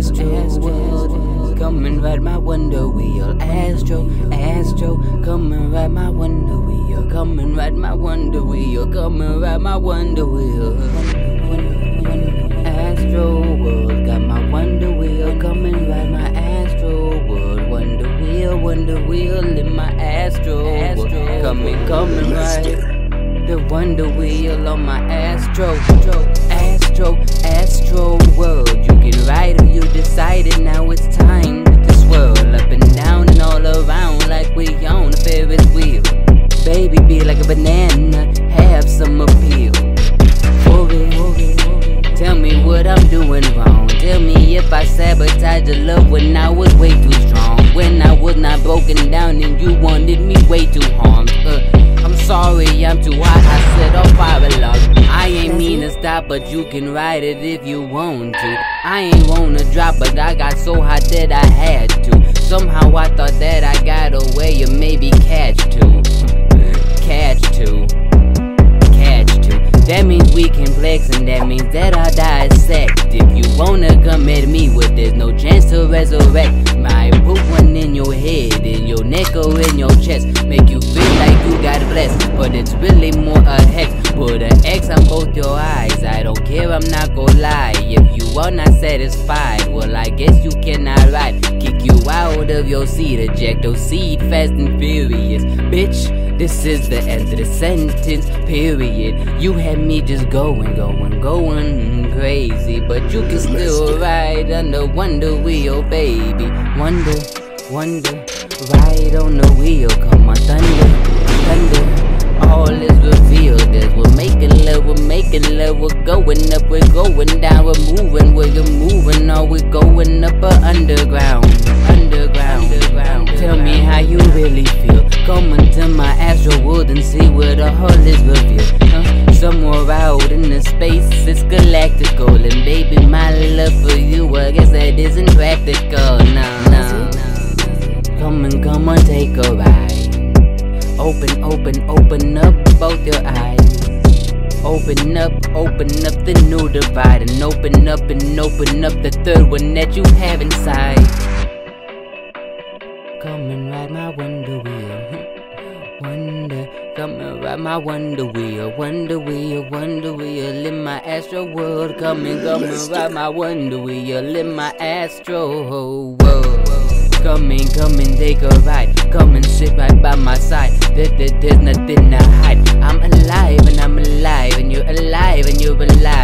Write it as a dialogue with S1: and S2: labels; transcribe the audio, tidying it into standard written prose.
S1: Astro World, come and ride my wonder wheel. Astro, come and ride my wonder wheel. Come and ride my wonder wheel. Come and ride my wonder wheel. Astro World, got my wonder wheel. Come and ride my Astro World. Wonder wheel in my Astro World. Come and ride the wonder wheel on my Astro World. You can ride or you decided, now it's time to swirl up and down and all around like we on a Ferris wheel. Baby, be like a banana, have some appeal. Tell me what I'm doing wrong. Tell me if I sabotaged your love when I was way too strong. When I was not broken down and you wanted me way too harmed. I'm sorry, I'm too hot, I set off fire alarm. I ain't mean to stop, but you can ride it if you want to. I ain't wanna drop, but I got so hot that I had to. Somehow I thought that I got away, or maybe catch two. That means we can flex, and that means that I dissect. If you wanna come at me with there's no chance to resurrect. Might put one in your head, in your neck or in your chest. Make you feel like you got blessed, but it's really more a hex. Put an X on both your eyes, I don't care, I'm not gonna lie. If you are not satisfied, well I guess you cannot ride. Kick you out of your seat, eject your seat fast and furious. Bitch, this is the end of the sentence, period. You had me just going crazy, but you can still ride under wonder wheel, baby. Wonder, ride on the wheel. Come on, thunder, all is revealed as we're making love, we're going up, we're going down, we're moving, or we're going up underground. Tell me how you really feel. Come into my Astro World and see where the hull is revealed. Somewhere out in the space, it's galactical. And baby, my love for you, I guess that isn't practical. No. Come on, take a ride. Open up both your eyes. Open up the new divide. And open up the third one that you have inside. Come and ride my wonder wheel. Come and ride my wonder wheel in my Astro World. Come and ride my wonder wheel in my Astro World. Come and take a ride. Come and sit right by my side. There's nothing to hide. I'm alive and you're alive and you're alive.